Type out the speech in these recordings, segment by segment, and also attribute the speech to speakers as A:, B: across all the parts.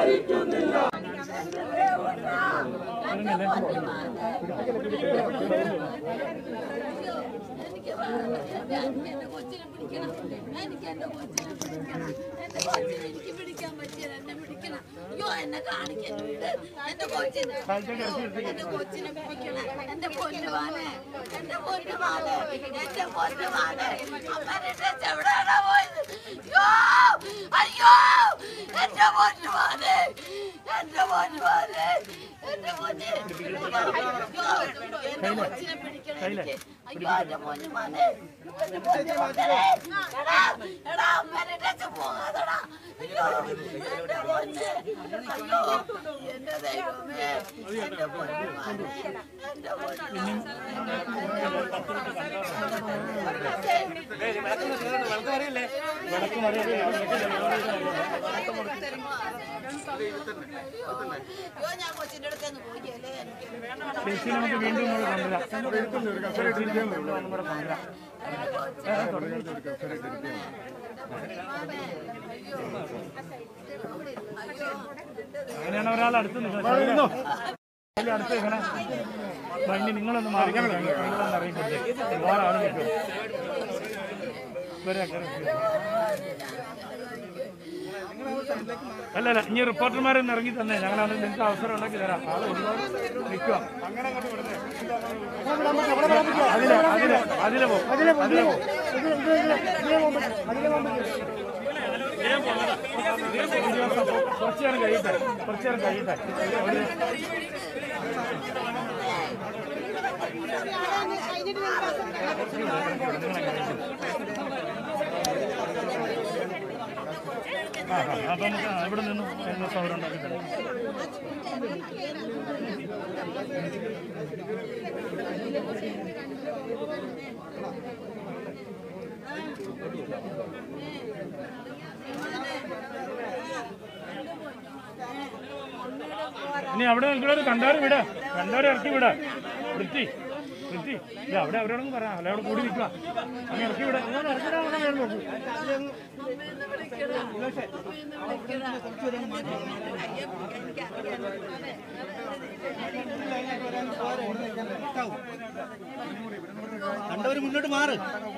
A: പിടിക്കാൻ പറ്റിയത് എന്നെ പിടിക്കണം. അയ്യോ എന്നെ കാണിക്കുന്നു എന്റെ കൊച്ചിനെ പിടിക്കണം. എന്റെ പൊന്നുമാനെ എന്റെ പൊന്നുമാനെ എന്റെ പൊന്നുമാനെ അമ്മേനെ എവിടെയാണോ പോയത്? അയ്യോ എന്റെ പൊന്നുമാനെ എന്റെ പൊന്നുമാനെ എന്റെ പൊന്നെ എന്റെ കൊച്ചിനെ പിടിക്കണം എനിക്ക്. അയ്യോ എന്റെ പൊന്നുമാനെ എന്റെ പൊന്നുമാനെ എടാ അമ്മേനെ പോകാതെടാ. അയ്യോ എന്റെ പൊന്നെ അയ്യോ എന്റെ ദൈവമേ എന്റെ പൊന്നുമാനെ എന്റെ ഞാൻ കൊച്ചിന്റെ അടുത്ത് പോയില്ലേ
B: വീണ്ടും അങ്ങനെയാണ് ഒരാൾ അടുത്ത് അടുത്ത് ഇങ്ങനെ വണ്ടി നിങ്ങളൊന്ന് മാറിക്കാൻ അറിയില്ലേ ഒരുപാട് ആൾ നിൽക്കും. അല്ലല്ല ഇനി റിപ്പോർട്ടർമാരൊന്ന് ഇറങ്ങി തന്നെ ഞങ്ങളത് നിങ്ങൾക്ക് അവസരം ഉണ്ടാക്കി തരാം. ആള് ഒരുപാട് നിൽക്കുക. അതിലെ പോകും കുറച്ചു നേരം കഴിയട്ടെ അപ്പൊ നമുക്ക് ഇവിടെ നിന്നും സൗകര്യം ഉണ്ടാക്കി തരാം. ഇനി അവിടെ നിൽക്കുന്നവർ കണ്ടവരെ ഇറക്കി വിടാ. വൃത്തി അവിടെ അവരോടൊന്നും പറയാം. അല്ല അവിടെ കൂടി നിൽക്കുക. അങ്ങനെ ഇറക്കി വിടാ.
C: കണ്ടവര് മുന്നോട്ട് മാറ്.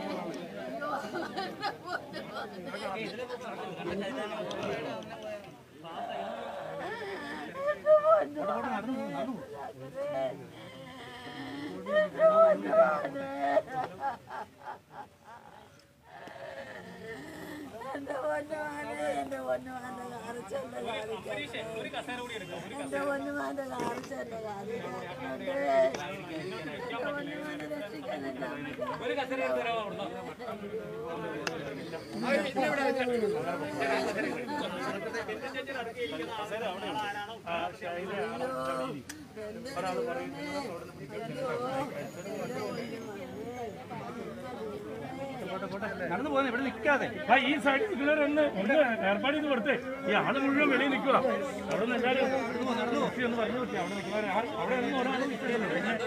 B: നടന്നു പോകുന്നത് ഇവിടെ നിൽക്കാതെ ഈ സൈഡിൽ നിൽക്കുന്നവരൊന്ന് ഏർപ്പാട് ചെയ്ത് കൊടുത്തേ. ഈ ആള് മുഴുവൻ വെളിയിൽ നിൽക്കുക. അവിടെ നിന്ന് എല്ലാവരും ഒന്ന് പറഞ്ഞു പറ്റി. അവിടെ നിൽക്കുന്നവർ അവിടെ ഒന്നും ഒരാൾ നിൽക്കുകയല്ലോ.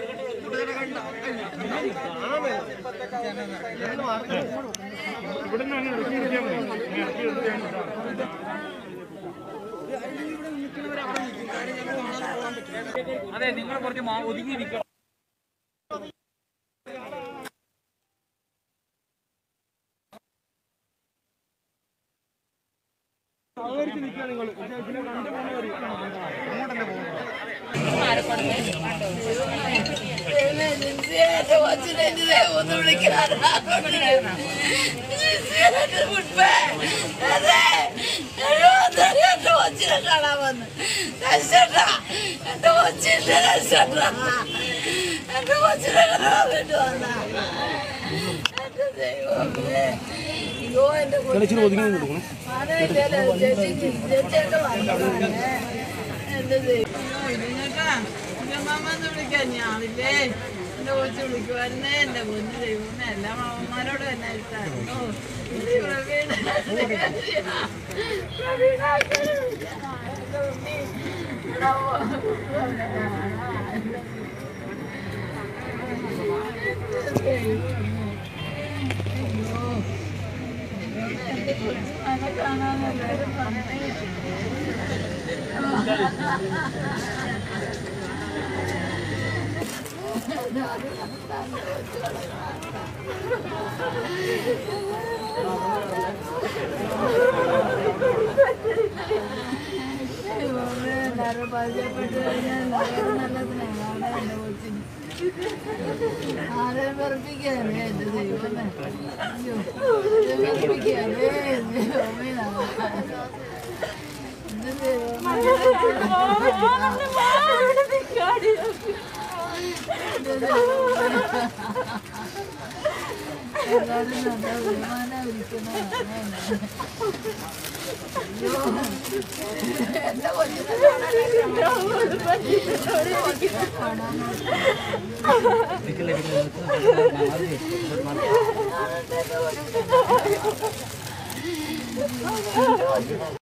B: ഇവിടെ നിന്ന് അങ്ങ് ഇറക്കി നിർത്തിയാൽ മതി. ഇറക്കി നിർത്തിയാൽ
D: അതെ നിങ്ങൾ കുറച്ച് ഒതുങ്ങി നിൽക്കണം.
A: കാണാൻ വന്ന് എന്റെ കൊച്ചിന്റെ എന്റെ കൊച്ചിനെ കാണാൻ വേണ്ടി വന്ന എന്റെ ദൈവമേ. അയ്യോ എന്റെ ചേച്ചിയൊക്കെ വന്നതാണ്. എന്റെ മാമെന്ന് വിളിക്കാൻ ഞാനില്ലേ. എന്റെ കൊച്ചു വിളിക്കുവായിരുന്നേ. എന്റെ പൊന്നു ദൈവമേ എല്ലാ മാമന്മാരോടും എന്നെ ഇഷ്ടമായിരുന്നു. കാണാൻ എല്ലാവരും പരിചയപ്പെട്ട് കഴിഞ്ഞാൽ എല്ലാവരും നല്ല സ്നേഹമാണ് എൻ്റെ കൊച്ചിന്. ആരെയും വെറുപ്പിക്കാനേ എൻ്റെ ദൈവമേ. അയ്യോ വെറുപ്പിക്കാനേ ദൈവമേ. എൻ്റെ ദൈവമേ എല്ലാവരും നല്ല ബഹുമാനമായിരിക്കുന്നതാണ്. അയ്യോ എൻ്റെ കൊച്ചിനെ കാണാൻ